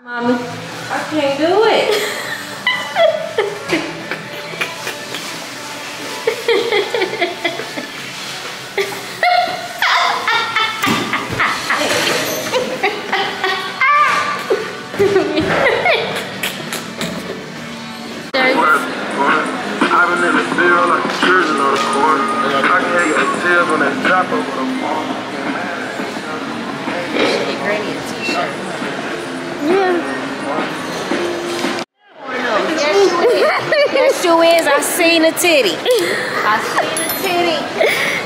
Mommy, I can't do it. I've been in the field like children on the corner. I can hear your tears when they drop over the phone. Get Granny a t-shirt. Yeah. Yes, you is. I seen a titty. I seen a titty.